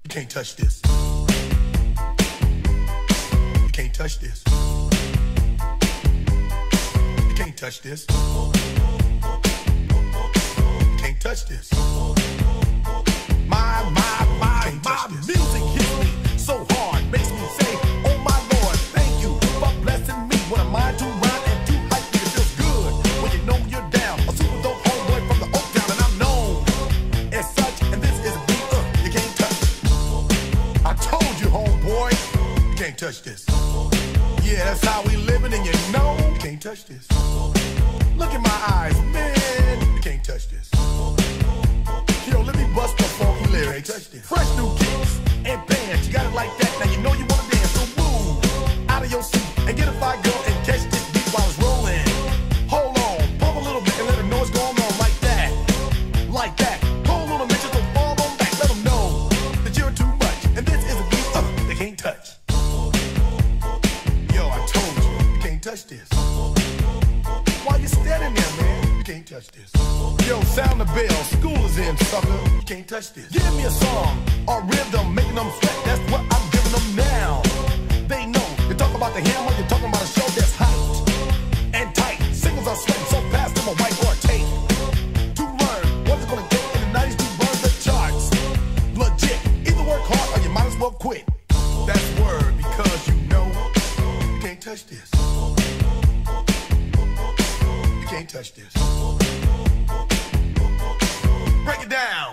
can't touch this. You can't touch this. You can't touch this. You can't touch this. My music hits me so hard, makes me say, oh my Lord, thank you for blessing me. What a mind to rhyme and to hype me. It feels good when you know you're down. A super dope homeboy from the Oak Town, and I'm known as such. And this is a beat you can't touch. I told you, homeboy, you can't touch this. Yeah, that's how we living, and you know you can't touch this. Look in my eyes, man, you can't touch this. Yo, let me bust the funky lyrics. Fresh new kicks and bands, you got it like that. Now you know you wanna dance, so move out of your seat and get a fire girl and catch this beat while it's rolling. Hold on, pump a little bit and let her know what's going on like that. Like that. Hold on a minute, so fall on back. Let them know that you're too much. And this is a beat they can't touch. Yo, I told you, you can't touch this. Why you standing there, man? You can't touch this. Yo, sound the bell, school is in, sucker. You can't touch this. Give me a song or rhythm, making them sweat. That's what I'm giving them now. They know. You talk about the hammer, you're talking about a show that's hot and tight. Singles are sweating so fast, I'm a white or tape. To learn what it's gonna take in the 90s to burn the charts. Legit. Either work hard or you might as well quit. That's word, because you know you can't touch this. You can't touch this. Break it down.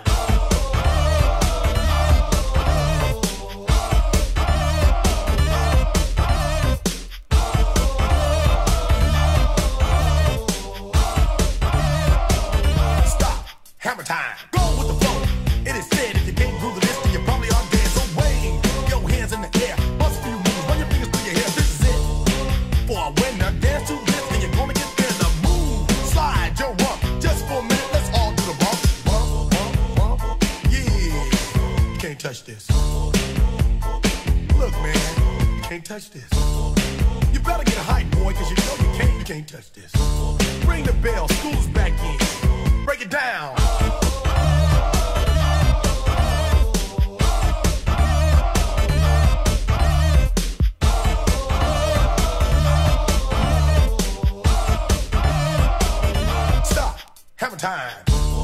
Stop. Hammer time. Go with the flow. It is said if you can't groove to this, then you probably are dead. So wave your hands in the air. Bust a few moves. Run your fingers through your hair. This is it. For a winner, dance to this, and you're gonna get there. The move. Slide your rump. Just for a minute, let's all do the bump. Can't touch this. Look, man, you can't touch this. You better get hype, boy, cause you know you can't touch this. Ring the bell, school's back in. Break it down. Stop. Hammer time.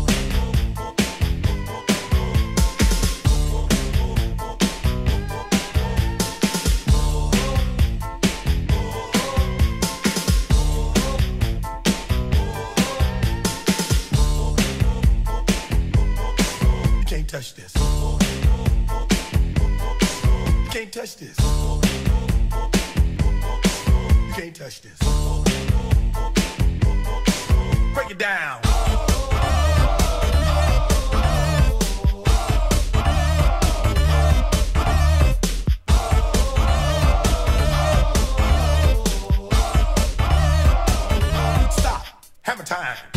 You can't touch this. You can't touch this. You can't touch this. Break it down. Stop. Hammer time.